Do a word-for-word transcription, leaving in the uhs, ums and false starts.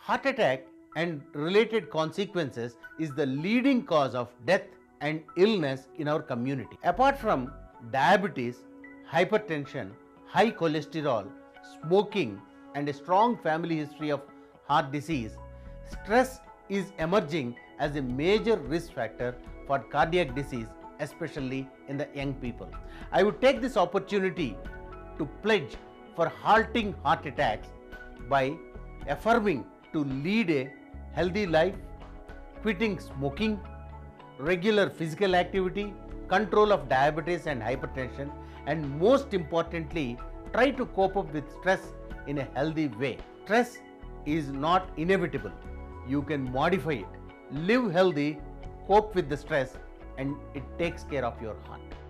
Heart attack and related consequences is the leading cause of death and illness in our community. Apart from diabetes, hypertension, high cholesterol, smoking, and a strong family history of heart disease, stress is emerging as a major risk factor for cardiac disease, especially in the young people. I would take this opportunity to pledge for halting heart attacks by affirming to lead a healthy life, quitting smoking, regular physical activity, control of diabetes and hypertension, and most importantly, try to cope up with stress in a healthy way. Stress is not inevitable. You can modify it. Live healthy, cope with the stress, and it takes care of your heart.